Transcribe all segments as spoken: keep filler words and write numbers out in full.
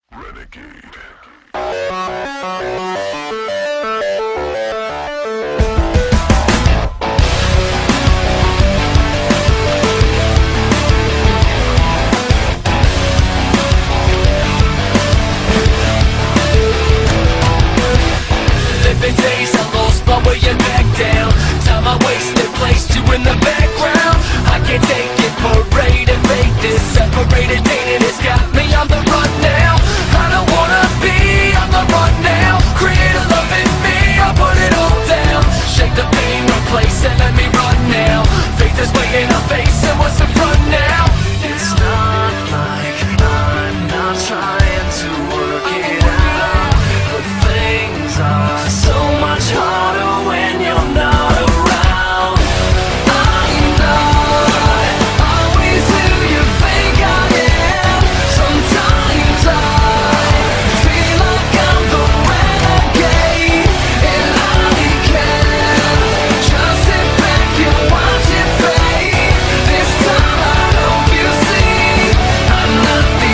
Living days I lost my way and back down. Time I wasted, placed you in the background. I can't take it, parade and fake this. Separated, dating, it's got me on the run now. I don't wanna be on the run now. Create a love in me, I'll put it all down. Shake the pain, replace it, let me run now. Faith is waiting, I'm facing what's in front now. It's not like I'm not trying to work it out, but things are so much harder when you're not around. I'm not always who you think I am. Sometimes I feel like I'm the renegade, and I can't just sit back and watch it fade. This time I hope you see I'm not the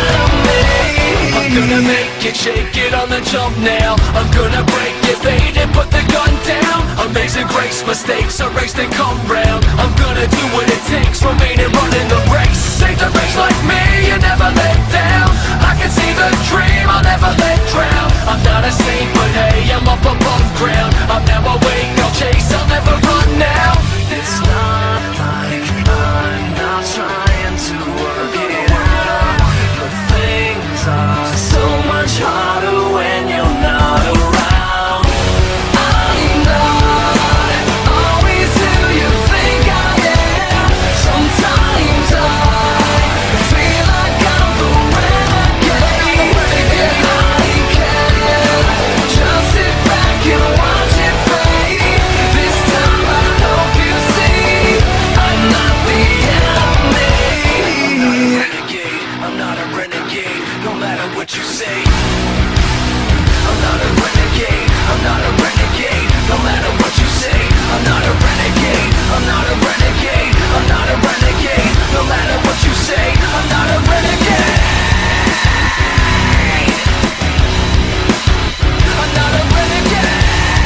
enemy. I'm gonna make it, shake it on the jump now. I'm gonna break it, fade it, put the gun down. Amazing grace, mistakes erased and come round. I'm gonna do what it takes, remaining running the race. Save the race like me, you never let down. I can see the dream, I'll never let drown. I'm not a saint, but hey, I'm up above ground. I'm now awake, I'll chase, I'll never run now. It's not like I'm not trying to work it out, but things are so much harder when you're not around. I'm not always who you think I am. Sometimes I feel like I'm the renegade, and I can't just sit back and watch it fade. This time I hope you see I'm not the enemy. I'm not a renegade, I'm not a renegade, no matter what you say. I'm not a renegade, I'm not a renegade, no matter what you say. I'm not a renegade, I'm not a renegade, I'm not a renegade, no matter what you say. I'm not a renegade. I'm not a renegade.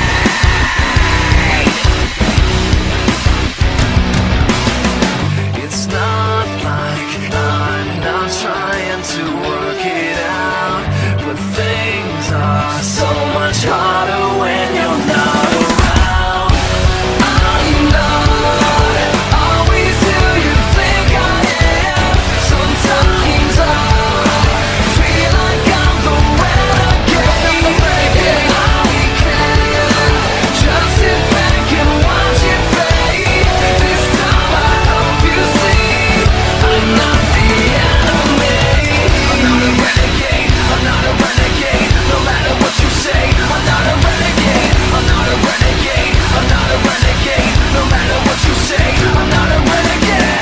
It's not like I'm not trying to work it out, but things are so much harder when you're not around. I'm not always who you think I am. Sometimes I feel like I'm the renegade, and I can't just sit back and watch it fade. This time I hope you see I'm not the enemy. I'm not a renegade, I'm not a renegade, no matter what you say. I'm not a renegade, I'm not a renegade, I'm not a renegade, no matter what you say. I'm not a renegade.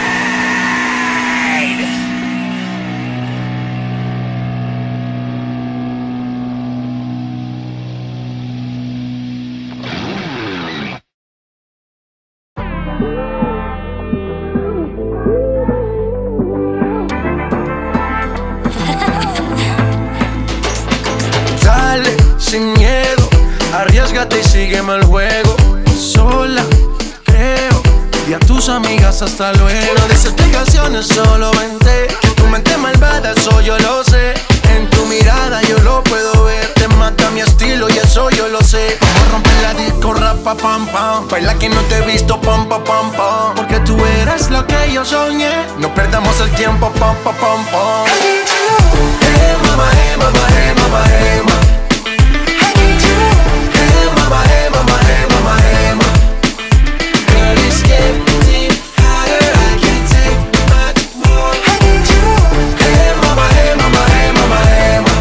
Dale, sin miedo, arriésgate y sígueme el juego. Sola, creo, y a tus amigas hasta luego. No des explicaciones, solo vente. Que tu mente malvada, eso yo lo sé. En tu mirada yo lo puedo ver. Te mata mi estilo y eso yo lo sé. Vamos a romper la disco, rapa, pam, pam. Baila que no te he visto, pam, pam, pam, pam. Porque tú eres lo que yo soñé. No perdamos el tiempo, pam, pam, pam, pam. Hey mama, hey mama, hey mama, hey mama. Hey mama, hey mama, hey mama, hey mama. Girl, it's getting hotter, I can't take much more. Hey mama, hey mama, hey mama, hey mama.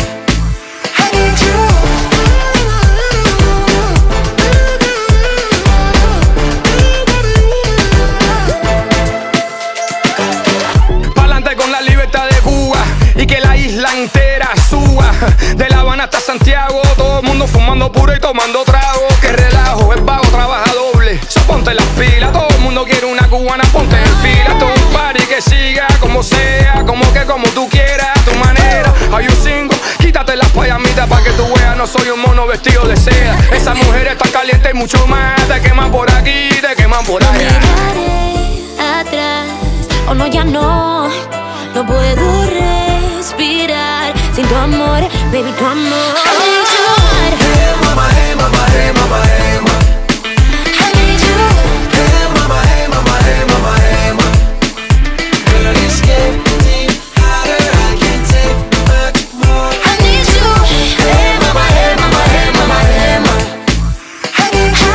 Pa'lante con la libertad de Cuba y que la isla entera suba. De La Habana hasta Santiago, todo el mundo fumando puro y tomando trago. Que relajo, el vago trabaja doble. So ponte las pilas, todo el mundo quiere una cubana, ponte en fila. Todo un party que siga como sea, como que como tú quieras, a tu manera. Are you single? Quítate las payamitas pa' que tú veas, no soy un mono vestido de seda. Esa mujer está caliente y mucho más. Te queman por aquí, te queman por allá. Miraré atrás, oh no, ya no. No puedo respirar sin tu amor, baby, tu amor. I need you. Hey mama, hey mama, hey mama, hey mama. I need you. Hey mama, hey mama, hey mama, hey mama. Girl, it's getting hotter, I can't take much more. I need you. Hey mama, hey mama, hey mama, hey mama. I need you.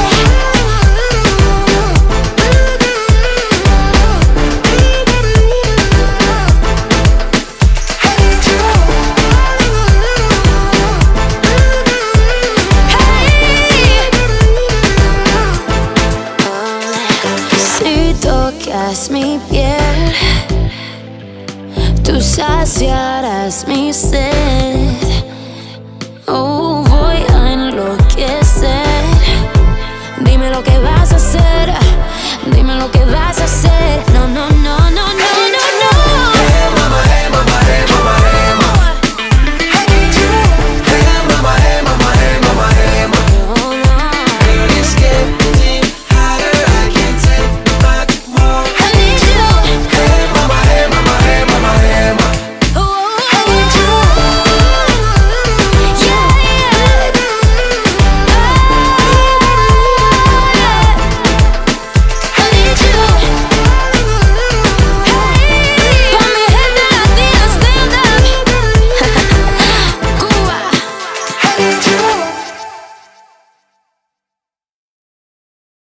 Si tocas mi piel, tú saciarás mi sed.